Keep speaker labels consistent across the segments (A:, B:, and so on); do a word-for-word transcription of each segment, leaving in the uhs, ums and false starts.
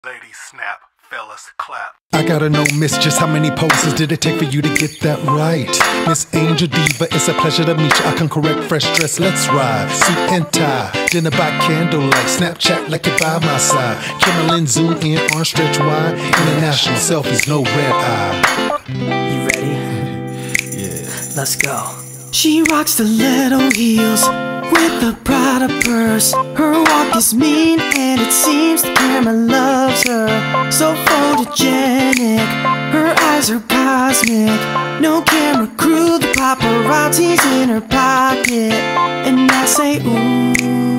A: Ladies snap, fellas clap.
B: I gotta know, miss, just how many poses did it take for you to get that right? Miss Angel Diva, it's a pleasure to meet you. I can correct fresh dress, let's ride. Suit and tie, dinner by candlelight. Snapchat like you're by my side. Camera lens zoom in, arm stretch wide. International selfies, no red eye.
C: You ready?
B: Yeah.
C: Let's go. She rocks stiletto heels with a Prada purse. Her walk is mean and it seems the camera loves her. So photogenic, her eyes are cosmic. No camera crew, the paparazzi's in her pocket. And I say ooh,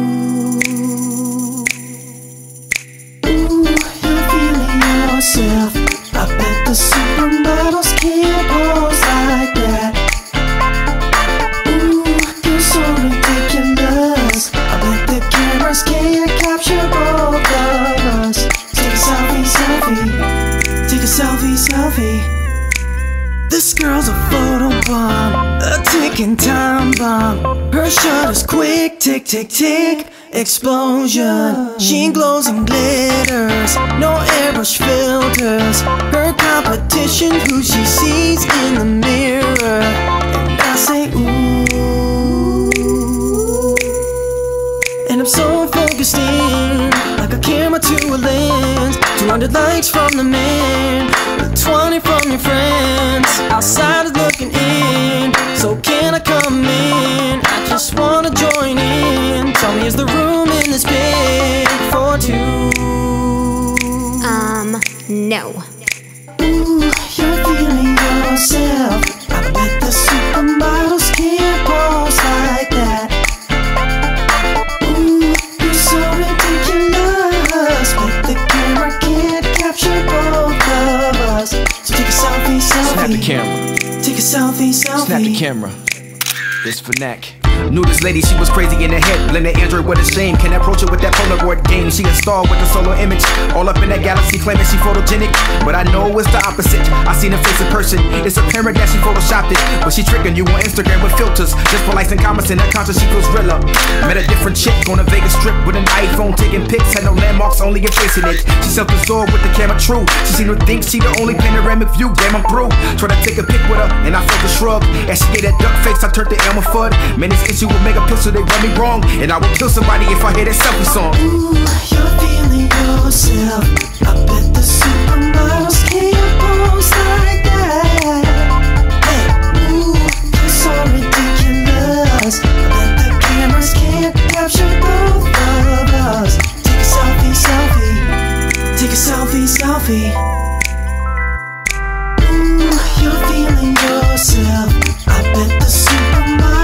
C: ooh, you're feeling yourself. I bet the supermodels can't pose like that. Can't capture both of us. Take a selfie, selfie. Take a selfie, selfie. This girl's a photo bomb, a ticking time bomb. Her shutter's quick, tick, tick, tick. Explosion. She glows and glitters, no airbrush filters. Her competition, who she sees in the mirror. And I say ooh. And I'm so focused in, like a camera to a lens. Two hundred likes from the man, twenty from your friends. Outsiders looking in, so can I come in? I just wanna join in. Tell me, is the room in this big for two?
D: Um, no.
C: Ooh, you're feeling yourself. I bet the supermodels can't pose like that.
E: Snap the camera.
C: Take a selfie, selfie.
E: Snap the camera. It's Fnac. Knew this lady, she was crazy in the head. Blended Android with a shame. Can't approach her with that Polaroid game. She installed with the solo image. All up in that galaxy claiming she photogenic. But I know it's the opposite. I seen her face in person. It's apparent that she photoshopped it. But she tricking you on Instagram with filters. Just for likes and comments in her conscience, she feels realer. Met a different chick on a Vegas strip with an iPhone taking pics. Had no landmarks, only erasing it. She self-absorbed with the camera true. She seemed to think she the only panoramic view. Damn, I'm through. Try to take a pic with her and I felt a shrug. As she gave that duck face, I turned to Elmer Fudd. Man, this issue with mega pixel, they run me wrong. And I will kill somebody if I hear that selfie song.
C: Ooh, you're feeling yourself. I bet the supermodels can't pose like that. Hey, ooh, you're so ridiculous. I bet the cameras can't capture both of us. Take a selfie, selfie. Take a selfie, selfie. Ooh, you're feeling yourself. I bet the supermodels